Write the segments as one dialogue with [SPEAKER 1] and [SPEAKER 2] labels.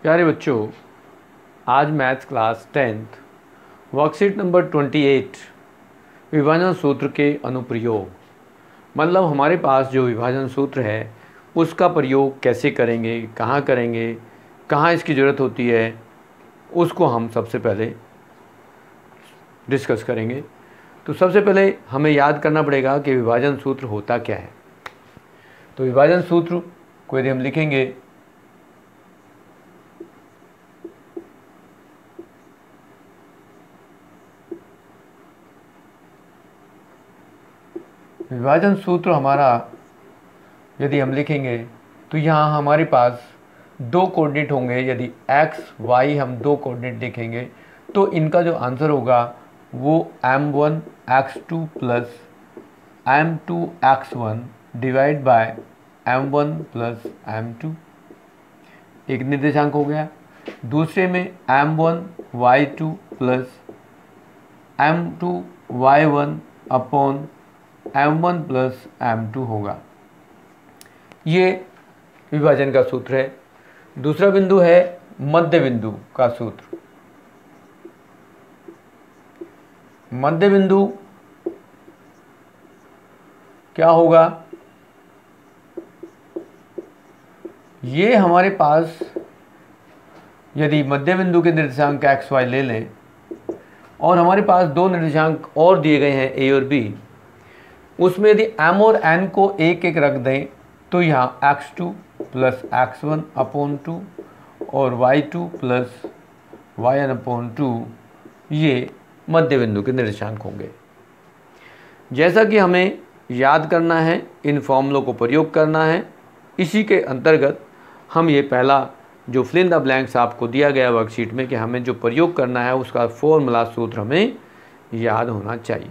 [SPEAKER 1] प्यारे बच्चों, आज maths class 10th worksheet number 28 विभाजन सूत्र के अनुप्रयोग, मतलब हमारे पास जो विभाजन सूत्र है उसका प्रयोग कैसे करेंगे, कहाँ इसकी ज़रूरत होती है, उसको हम सबसे पहले डिस्कस करेंगे। तो सबसे पहले हमें याद करना पड़ेगा कि विभाजन सूत्र होता क्या है। तो विभाजन सूत्र को यदि हम लिखेंगे विभाजन सूत्र हमारा यदि हम लिखेंगे तो यहाँ हमारे पास दो कोऑर्डिनेट होंगे। यदि x y हम दो कोऑर्डिनेट देखेंगे तो इनका जो आंसर होगा वो m1 x2 plus m2 x1 divide by m1 plus m2 एक निर्देशांक हो गया। दूसरे में m1 y2 plus m2 y1 upon m1 plus m2 होगा। ये विभाजन का सूत्र है। दूसरा बिंदु है मध्य बिंदु का सूत्र। मध्य बिंदु क्या होगा? ये हमारे पास यदि मध्य बिंदु के निर्देशांक x y ले लें और हमारे पास दो निर्देशांक और दिए गए हैं a और b, उसमें यदि m और n को एक एक रख दें तो यहाँ x2 प्लस x1 अपॉन 2 और y2 प्लस yn अपॉन 2 ये मध्य बिंदु के निर्देशांक होंगे। जैसा कि हमें याद करना है, इन फॉर्मूलों को प्रयोग करना है, इसी के अंतर्गत हम ये पहला जो फिल इन द ब्लैंक्स आपको दिया गया वर्कशीट में कि हमें जो प्रयोग करना है उसका फॉर्मूला सूत्र हमें याद होना चाहिए।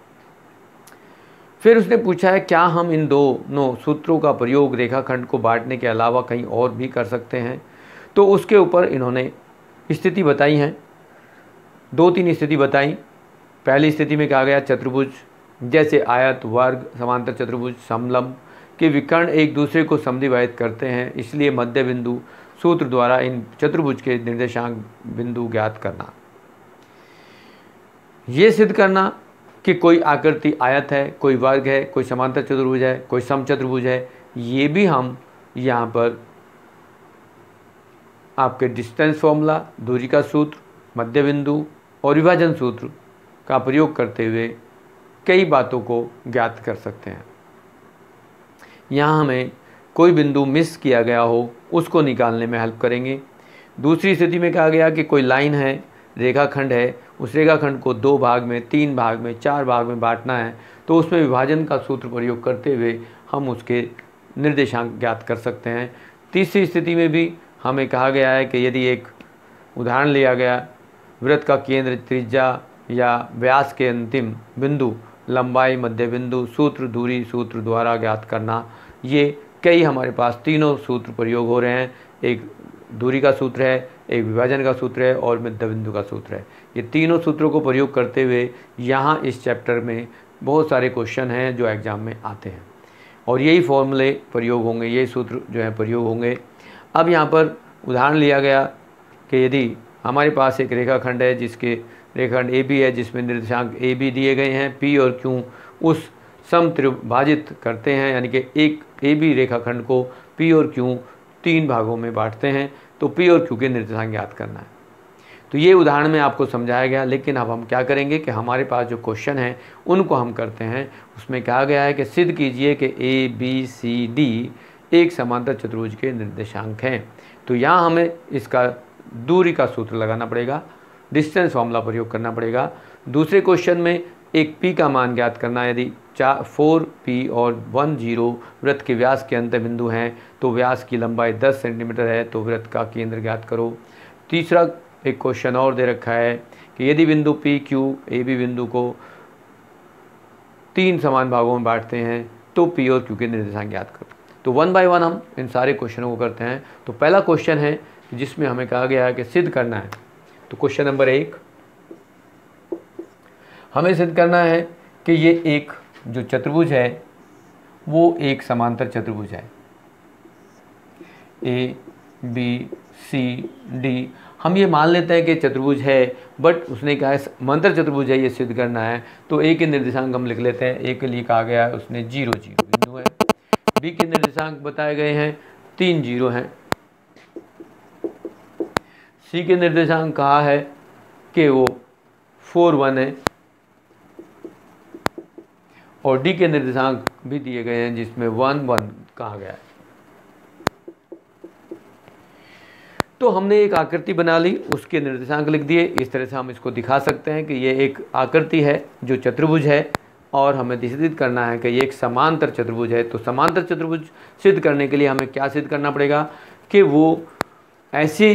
[SPEAKER 1] फिर उसने पूछा है क्या हम इन दोनों सूत्रों का प्रयोग रेखाखंड को बांटने के अलावा कहीं और भी कर सकते हैं। तो उसके ऊपर इन्होंने स्थिति बताई हैं, दो तीन स्थिति बताई। पहली स्थिति में कहा गया चतुर्भुज जैसे आयत, वर्ग, समांतर चतुर्भुज, समलंब के विकर्ण एक दूसरे को समद्विभाजित करते हैं, इसलिए मध्य बिंदु सूत्र द्वारा इन चतुर्भुज के निर्देशांक बिंदु ज्ञात करना। ये सिद्ध करना कि कोई आकृति आयत है, कोई वर्ग है, कोई समांतर चतुर्भुज है, कोई समचतुर्भुज है, ये भी हम यहाँ पर आपके डिस्टेंस फॉर्मूला, दूरी का सूत्र, मध्य बिंदु और विभाजन सूत्र का प्रयोग करते हुए कई बातों को ज्ञात कर सकते हैं। यहाँ हमें कोई बिंदु मिस किया गया हो उसको निकालने में हेल्प करेंगे। दूसरी स्थिति में कहा गया कि कोई लाइन है, रेखाखंड है, उस रेखाखंड को दो भाग में, तीन भाग में, चार भाग में बांटना है, तो उसमें विभाजन का सूत्र प्रयोग करते हुए हम उसके निर्देशांक ज्ञात कर सकते हैं। तीसरी स्थिति में भी हमें कहा गया है कि यदि एक उदाहरण लिया गया, वृत्त का केंद्र, त्रिज्या या व्यास के अंतिम बिंदु, लंबाई, मध्य बिंदु, सूत्र, दूरी सूत्र द्वारा ज्ञात करना। ये कई हमारे पास तीनों सूत्र प्रयोग हो रहे हैं। एक दूरी का सूत्र है, एक विभाजन का सूत्र है और मध्य बिंदु का सूत्र है। ये तीनों सूत्रों को प्रयोग करते हुए यहाँ इस चैप्टर में बहुत सारे क्वेश्चन हैं जो एग्ज़ाम में आते हैं और यही फॉर्मूले प्रयोग होंगे, यही सूत्र जो है प्रयोग होंगे। अब यहाँ पर उदाहरण लिया गया कि यदि हमारे पास एक रेखाखंड है जिसके रेखाखंड ए बी है, जिसमें निर्देशांक ए बी दिए गए हैं, पी और क्यू उस समत्रिभाजित करते हैं, यानी कि एक ए बी रेखाखंड को पी और क्यू तीन भागों में बांटते हैं, तो पी और क्यू के निर्देशांक ज्ञात करना है। तो ये उदाहरण में आपको समझाया गया। लेकिन अब हम क्या करेंगे कि हमारे पास जो क्वेश्चन हैं उनको हम करते हैं। उसमें कहा गया है कि सिद्ध कीजिए कि ए बी सी डी एक समांतर चतुर्भुज के निर्देशांक हैं। तो यहाँ हमें इसका दूरी का सूत्र लगाना पड़ेगा, डिस्टेंस फॉर्मूला प्रयोग करना पड़ेगा। दूसरे क्वेश्चन में एक पी का मान ज्ञात करना। यदि 4p और 10 वृत्त के व्यास के अंत बिंदु हैं तो व्यास की लंबाई 10 सेंटीमीटर है, तो वृत्त का केंद्र ज्ञात करो। तीसरा एक क्वेश्चन और दे रखा है कि यदि बिंदु पी क्यू ए बी बिंदु को तीन समान भागों में बांटते हैं तो पी और क्यू के निर्देशांक ज्ञात करो। तो वन बाय वन हम इन सारे क्वेश्चनों को करते हैं। तो पहला क्वेश्चन है जिसमें हमें कहा गया है कि सिद्ध करना है। तो क्वेश्चन नंबर 1 हमें सिद्ध करना है कि ये एक जो चतुर्भुज है वो एक समांतर चतुर्भुज है। A B C D. हम ये मान लेते हैं कि चतुर्भुज है, बट उसने कहा है समांतर चतुर्भुज है, ये सिद्ध करना है। तो ए के निर्देशांक हम लिख लेते हैं। ए के लिए कहा गया है उसने 0 0 बिंदु है। बी के निर्देशांक बताए गए हैं 3 0 हैं। सी के निर्देशांक कहा है कि वो 4 1 है। और डी के निर्देशांक भी दिए गए हैं जिसमें 1 1 कहा गया है। तो हमने एक आकृति बना ली, उसके निर्देशांक लिख दिए। इस तरह से हम इसको दिखा सकते हैं कि ये एक आकृति है जो चतुर्भुज है, और हमें सिद्ध करना है कि ये एक समांतर चतुर्भुज है। तो समांतर चतुर्भुज सिद्ध करने के लिए हमें क्या सिद्ध करना पड़ेगा कि वो ऐसी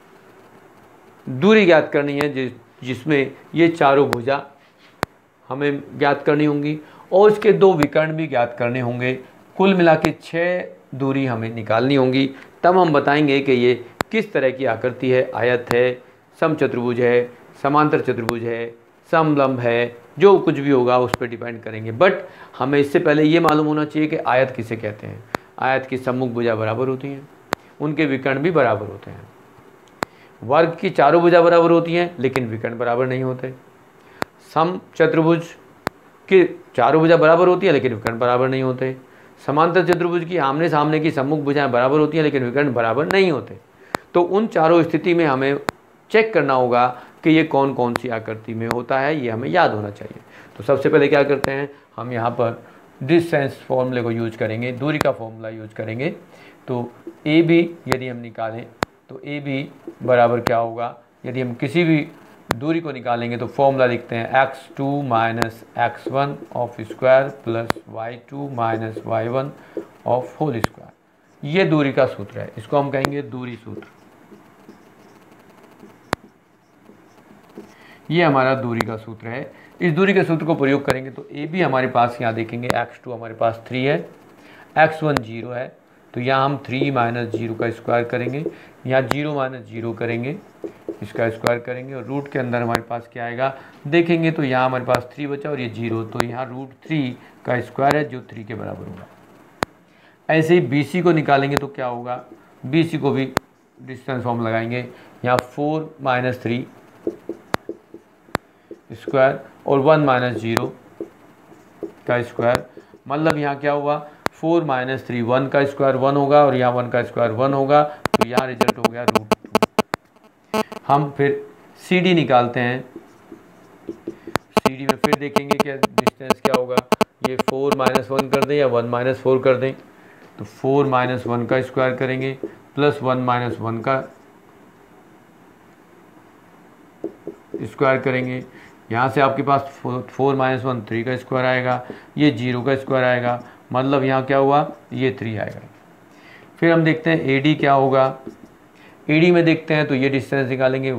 [SPEAKER 1] दूरी ज्ञात करनी है जिसमें ये चारों भुजा हमें ज्ञात करनी होंगी, और इसके 2 विकर्ण भी ज्ञात करने होंगे। कुल मिला के 6 दूरी हमें निकालनी होंगी। तब हम बताएंगे कि ये किस तरह की आकृति है, आयत है, समचतुर्भुज है, समांतर चतुर्भुज है, समलंब है, जो कुछ भी होगा उस पर डिपेंड करेंगे। बट हमें इससे पहले ये मालूम होना चाहिए कि आयत किसे कहते हैं। आयत की सम्मुख भुजा बराबर होती हैं, उनके विकर्ण भी बराबर होते हैं। वर्ग की चारों भुजा बराबर होती हैं, लेकिन विकर्ण बराबर नहीं होते। समचतुर्भुज की चारों भुजा बराबर होती है, लेकिन विकर्ण बराबर नहीं होते। समांतर चतुर्भुज की आमने सामने की सम्मुख भुजाएं बराबर होती हैं, लेकिन विकर्ण बराबर नहीं होते। तो उन चारों स्थिति में हमें चेक करना होगा कि ये कौन कौन सी आकृति में होता है, ये हमें याद होना चाहिए। तो सबसे पहले क्या करते हैं, हम यहाँ पर डिस्टेंस फॉर्मूले को यूज करेंगे, दूरी का फॉर्मूला यूज करेंगे। तो ए बी यदि हम निकालें तो ए बी बराबर क्या होगा, यदि हम किसी भी दूरी को निकालेंगे तो फॉर्मूला लिखते हैं x2 minus x1 of square plus y2 minus y1 of whole square. ये दूरी का सूत्र है, इसको हम कहेंगे दूरी सूत्र। ये हमारा दूरी का सूत्र है। इस दूरी के सूत्र को प्रयोग करेंगे तो ए बी हमारे पास यहाँ देखेंगे x2 हमारे पास 3 है, x1 0 है, तो यहाँ हम 3 माइनस 0 का स्क्वायर करेंगे, यहाँ 0 माइनस 0 करेंगे, इसका स्क्वायर करेंगे, और रूट के अंदर हमारे पास क्या आएगा देखेंगे तो यहाँ हमारे पास 3 बचा और ये 0, तो यहाँ √3 का स्क्वायर है जो 3 के बराबर होगा। ऐसे ही BC को निकालेंगे तो क्या होगा, BC को भी डिस्टेंस फॉर्म लगाएंगे, यहाँ 4 माइनस 3 स्क्वायर और 1 माइनस 0 का स्क्वायर, मतलब यहाँ क्या हुआ 4 माइनस 3 1 का स्क्वायर 1 होगा, और यहाँ 1 का स्क्वायर 1 होगा, तो यहाँ रिजल्ट हो गया √2। हम फिर CD निकालते हैं। CD में फिर देखेंगे क्या डिस्टेंस क्या होगा, ये 4 माइनस 1 कर दें या 1 माइनस 4 कर दें, तो 4 माइनस 1 का स्क्वायर करेंगे प्लस 1 माइनस 1 का स्क्वायर करेंगे। यहाँ से आपके पास 4 माइनस 1 3 का स्क्वायर आएगा, ये 0 का स्क्वायर आएगा, मतलब यहाँ क्या हुआ ये 3 आएगा। फिर हम देखते हैं AD क्या होगा। AD में देखते हैं तो ये डिस्टेंस निकालेंगे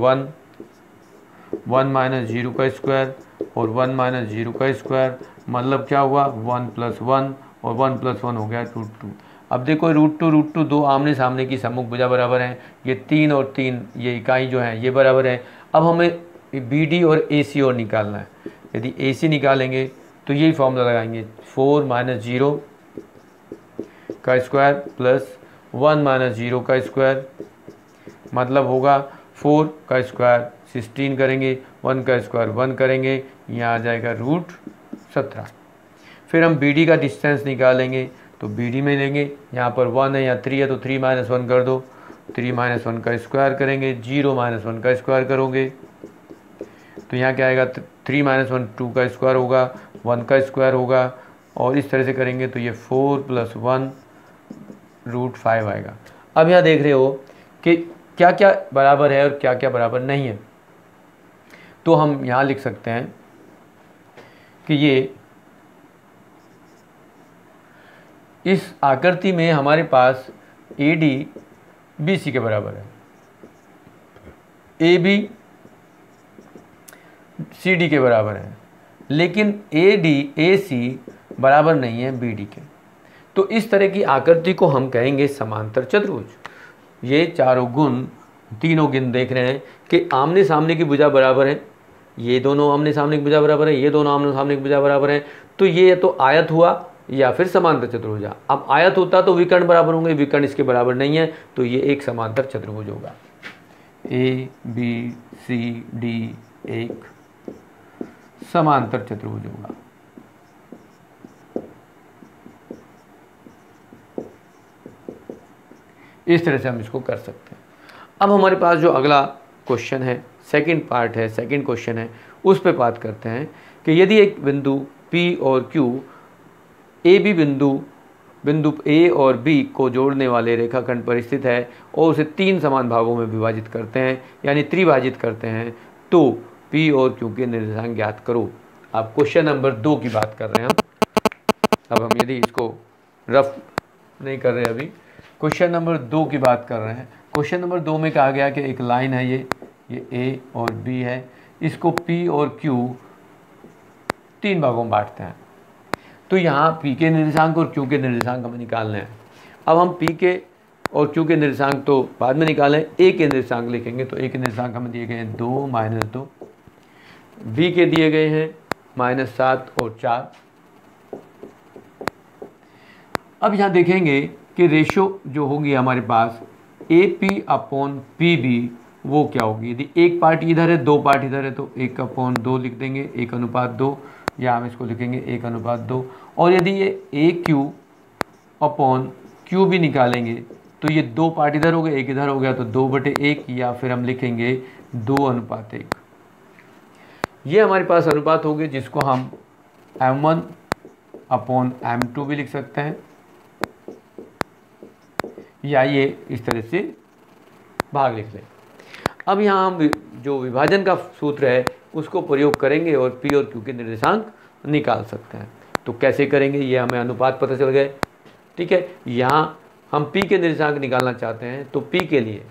[SPEAKER 1] 1 माइनस 0 का स्क्वायर और 1 माइनस 0 का स्क्वायर, मतलब क्या हुआ 1 प्लस 1 और 1 प्लस 1 हो गया √2। अब देखो √2 दो आमने सामने की सम्मुख भुजा बराबर हैं, ये 3 और 3 ये इकाई जो है ये बराबर है। अब हमें BD और AC और निकालना है। यदि AC निकालेंगे तो यही फॉर्मूला लगाएंगे 4 माइनस 0 का स्क्वायर प्लस 1 माइनस 0 का स्क्वायर, मतलब होगा 4 का स्क्वायर 16 करेंगे, 1 का स्क्वायर 1 करेंगे, यहाँ आ जाएगा √17। फिर हम BD का डिस्टेंस निकालेंगे तो BD में लेंगे, यहाँ पर 1 है या 3 है तो 3 माइनस 1 कर दो, 3 माइनस 1 का स्क्वायर करेंगे, 0 माइनस 1 का स्क्वायर करोगे तो यहाँ क्या आएगा 3 माइनस 1 2 का स्क्वायर होगा, 1 का स्क्वायर होगा, और इस तरह से करेंगे तो ये 4 प्लस 1 √5 आएगा। अब यहाँ देख रहे हो कि क्या क्या बराबर है और क्या क्या बराबर नहीं है, तो हम यहाँ लिख सकते हैं कि ये इस आकृति में हमारे पास AD BC के बराबर है, AB CD के बराबर है, लेकिन AD AC बराबर नहीं है BD के। तो इस तरह की आकृति को हम कहेंगे समांतर चतुर्भुज। ये चारों गुण तीनों गुण देख रहे हैं कि आमने सामने की भुजा बराबर है, ये दोनों आमने सामने की भुजा बराबर है, ये दोनों आमने सामने की भुजा बराबर है, तो ये तो आयत हुआ या फिर समांतर चतुर्भुज। अब आयत होता तो विकर्ण बराबर होंगे, विकर्ण इसके बराबर नहीं है, तो ये एक समांतर चतुर्भुज होगा। ABCD एक समांतर चतुर्भुज होगा। इस तरह से हम इसको कर सकते हैं। अब हमारे पास जो अगला क्वेश्चन है, सेकंड पार्ट है, सेकंड क्वेश्चन है, उस पे बात करते हैं कि यदि एक बिंदु P और Q AB बिंदु A और B को जोड़ने वाले रेखाखंड पर स्थित है और उसे 3 समान भागों में विभाजित करते हैं, यानी त्रिभाजित करते हैं, तो P और Q के निर्देशांक ज्ञात करो। अब क्वेश्चन नंबर 2 की बात कर रहे हैं हम। अब हम यदि इसको रफ नहीं कर रहे अभी, क्वेश्चन नंबर 2 की बात कर रहे हैं। क्वेश्चन नंबर 2 में कहा गया कि एक लाइन है, ये A और B है, इसको P और Q 3 भागों में बांटते हैं। तो यहाँ P के निर्देशांक और Q के निर्देशांक हमें निकालने हैं। अब हम P के और Q के निर्देशांक तो बाद में निकालें, A के निर्देशांक लिखेंगे। तो A के निर्देशांक हमें दिए गए हैं 2 - 2, B के दिए गए हैं -7 और 4। अब यहाँ देखेंगे कि रेशो जो होगी हमारे पास AP/PB वो क्या होगी। यदि एक पार्ट इधर है, 2 पार्ट इधर है, तो 1/2 लिख देंगे, 1:2, या हम इसको लिखेंगे 1:2। और यदि ये AQ/Q भी निकालेंगे तो ये 2 पार्ट इधर हो गए, 1 इधर हो गया, तो 2/1, या फिर हम लिखेंगे 2:1। ये हमारे पास अनुपात होंगे, जिसको हम M1/M2 भी लिख सकते हैं, या ये इस तरह से भाग लिख लें। अब यहाँ हम जो विभाजन का सूत्र है उसको प्रयोग करेंगे और P और Q के निर्देशांक निकाल सकते हैं। तो कैसे करेंगे, ये हमें अनुपात पता चल गए। ठीक है, यहाँ हम P के निर्देशांक निकालना चाहते हैं, तो P के लिए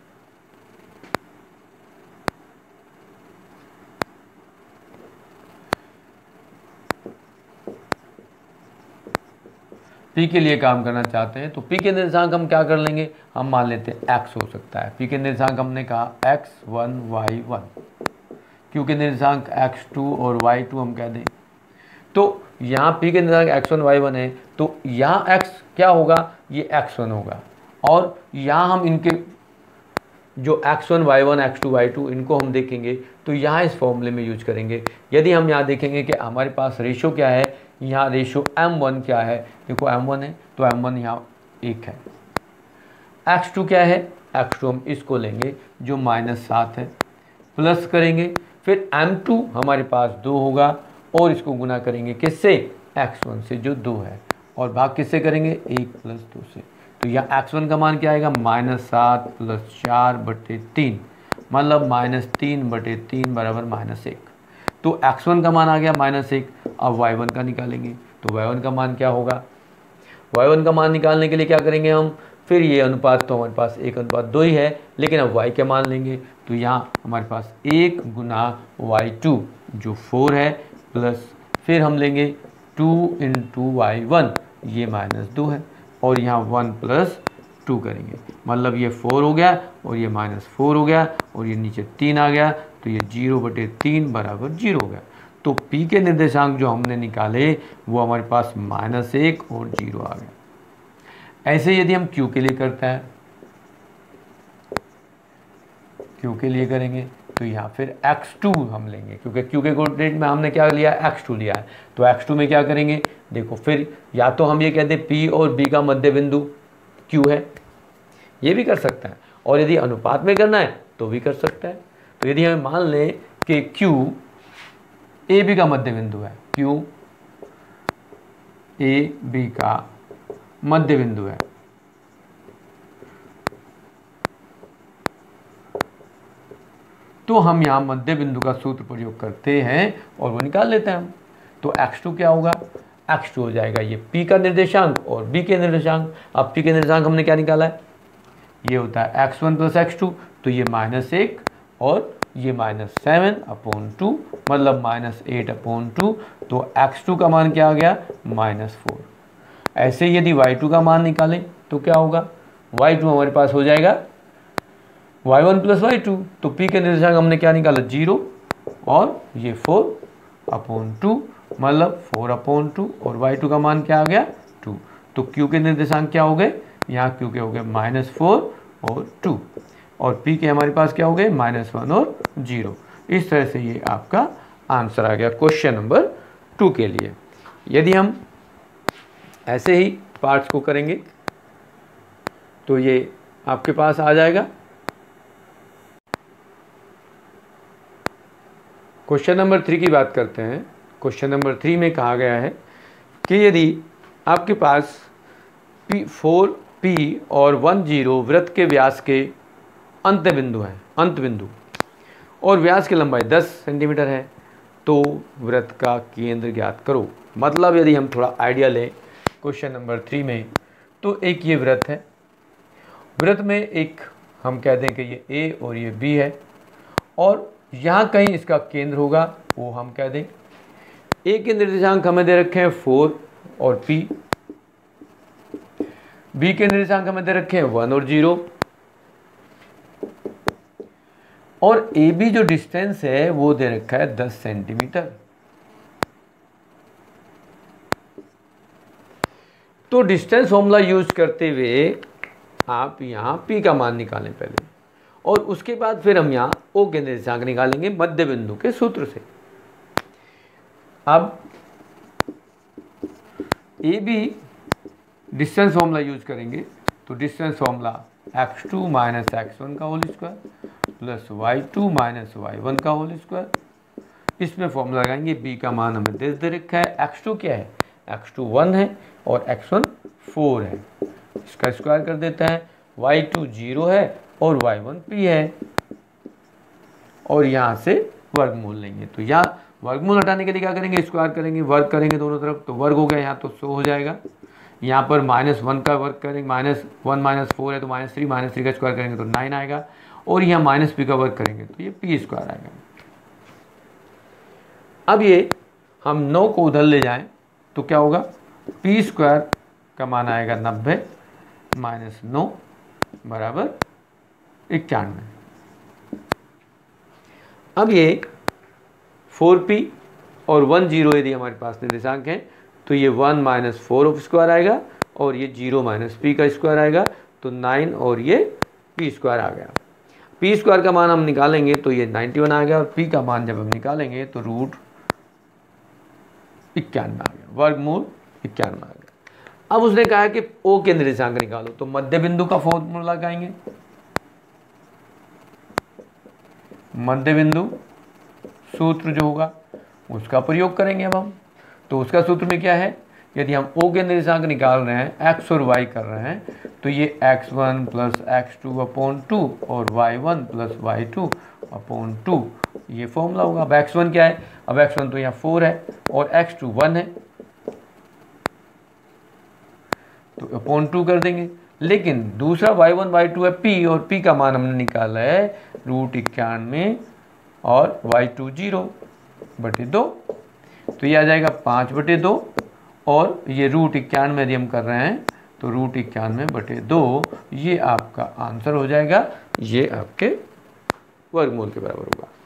[SPEAKER 1] काम करना चाहते हैं, तो P के निर्देशांक हम क्या कर लेंगे, हम मान लेते हैं X हो सकता है। P के निर्देशांक हमने कहा X1 Y1, Q के निर्देशांक X2 और Y2 हम कह दें। तो यहाँ P के निर्देशांक X1 Y1 है, तो यहाँ X क्या होगा, ये X1 होगा। और यहाँ हम इनके जो X1 Y1 X2 Y2 इनको हम देखेंगे, तो यहाँ इस फॉर्मूले में यूज करेंगे। यदि हम यहाँ देखेंगे कि हमारे पास रेशो क्या है, यहाँ रेशो M1 क्या है, देखो M1 है, तो M1 यहाँ 1 है। X2 क्या है, X2 हम इसको लेंगे जो -7 है, प्लस करेंगे, फिर M2 हमारे पास 2 होगा, और इसको गुना करेंगे किससे, X1 से जो 2 है, और भाग किससे करेंगे, 1 + 2 से। तो यहाँ X1 का मान क्या आएगा, -7 + 4/3, मतलब -3/3 बराबर -1। तो X1 का मान आ गया -1। अब Y1 का निकालेंगे, तो Y1 का मान क्या होगा, Y1 का मान निकालने के लिए क्या करेंगे हम, फिर ये अनुपात तो हमारे पास 1:2 ही है, लेकिन अब Y के मान लेंगे। तो यहाँ हमारे पास 1 × Y2 जो 4 है, प्लस फिर हम लेंगे 2 × Y1, ये -2 है, और यहाँ 1 + 2 करेंगे, मतलब ये 4 हो गया और ये -4 हो गया, और ये नीचे 3 आ गया, तो ये 0/3 बराबर 0 हो गया। तो P के निर्देशांक जो हमने निकाले वो हमारे पास -1 और 0 आ गया। ऐसे यदि हम Q के लिए करते हैं, Q के लिए करेंगे, तो यहाँ फिर X2 हम लेंगे, क्योंकि Q के कोऑर्डिनेट में हमने क्या लिया, X2 लिया है। तो X2 में क्या करेंगे, देखो फिर या तो हम ये कहते हैं P और B का मध्य बिंदु Q है, ये भी कर सकते हैं, और यदि अनुपात में करना है तो भी कर सकते हैं। तो यदि हमें मान लें कि Q AB का मध्य बिंदु है, Q AB का मध्य बिंदु है, तो हम यहाँ मध्य बिंदु का सूत्र प्रयोग करते हैं और वो निकाल लेते हैं हम। तो X2 क्या होगा, X2 हो जाएगा ये P का निर्देशांक और B के निर्देशांक। अब P के निर्देशांक हमने क्या निकाला है, ये होता है X1 + X2, तो ये -1 और ये -7/2, मतलब -8/2। तो X2 का मान क्या आ गया, -4। ऐसे यदि Y2 का मान निकालें तो क्या होगा, Y2 हमारे पास हो जाएगा Y1 + Y2। तो P के निर्देशांक हमने क्या निकाला, 0, और ये 4/2, मतलब 4/2 और y2 का मान क्या आ गया 2। तो q के निर्देशांक क्या हो गए, यहाँ q के हो गए -4 और 2 और p के हमारे पास क्या हो गए -1 और 0। इस तरह से ये आपका आंसर आ गया क्वेश्चन नंबर 2 के लिए। यदि हम ऐसे ही पार्ट्स को करेंगे तो ये आपके पास आ जाएगा। क्वेश्चन नंबर 3 की बात करते हैं। क्वेश्चन नंबर 3 में कहा गया है कि यदि आपके पास P4P और 10 वृत्त के व्यास के अंत बिंदु और व्यास की लंबाई 10 सेंटीमीटर है तो वृत्त का केंद्र ज्ञात करो। मतलब यदि हम थोड़ा आइडिया लें क्वेश्चन नंबर 3 में, तो एक ये वृत्त है, वृत्त में एक हम कह दें कि ये A और ये B है और यहाँ कहीं इसका केंद्र होगा, वो हम कह दें। A के निर्देशांक हमें दे रखे हैं 4 और P, B के निर्देशांक हमें दे रखे हैं 1 और 0 और AB जो डिस्टेंस है वो दे रखा है 10 सेंटीमीटर। तो डिस्टेंस फॉर्मूला यूज करते हुए आप यहाँ P का मान निकालें पहले और उसके बाद फिर हम यहाँ O के निर्देशांक निकालेंगे मध्य बिंदु के सूत्र से। अब AB डिस्टेंस फॉर्मूला यूज करेंगे तो डिस्टेंस फॉर्मूला x2 - x1 का whole square plus y2 - y1 का होल स्क्वायर। इसमें फॉर्मूला लगाएंगे। B का मान हमें दे रखा है, x2 क्या है, x2 1 है और x1 4 है, इसका स्क्वायर कर देते हैं। y2 0 है और y1 p है और यहाँ से वर्गमूल लेंगे। तो यहाँ वर्गमूल हटाने के लिए क्या करेंगे, स्क्वायर करेंगे, वर्ग करेंगे दोनों तरफ, तो वर्ग हो गया यहाँ तो 100 हो जाएगा। यहाँ पर -1 का वर्ग करेंगे, -1 - 4 है तो -3 का स्क्वायर करेंगे तो 9 आएगा और यहाँ -p का वर्ग करेंगे तो ये p स्क्वायर आएगा। अब ये हम 9 को उधर ले जाएं तो क्या होगा, p स्क्वायर का मान आएगा 90 - 9 बराबर 91। अब ये 4p और 10 यदि हमारे पास निर्देशांक हैं तो ये 1 - 4 स्क्वायर आएगा और ये 0 - p का स्क्वायर आएगा तो 9 और ये p स्क्वायर आ गया। p स्क्वायर का मान हम निकालेंगे तो ये 91 आ गया और p का मान जब हम निकालेंगे तो √91 आ गया, वर्गमूल 91 आ गया। अब उसने कहा है कि O के निर्देशांक निकालो तो मध्य बिंदु का फॉर्मूला लगाएंगे। मध्य बिंदु सूत्र जो होगा उसका प्रयोग करेंगे अब हम। तो उसका सूत्र में क्या है, यदि हम O के निर्देशांक निकाल रहे हैं, x और y कर रहे हैं तो ये x1 + x2/2 और y1 + y2/2 ये फॉर्मूला होगा। अब x1 क्या है, अब x1 तो यहाँ 4 है और x2 1 है तो /2 कर देंगे। लेकिन दूसरा y1 y2 है p और p का मान हमने निकाला है √91 और y2 0/2 तो ये आ जाएगा 5/2 और ये √91 यदि हम कर रहे हैं तो √91/2 ये आपका आंसर हो जाएगा, ये आपके वर्गमूल के बराबर होगा।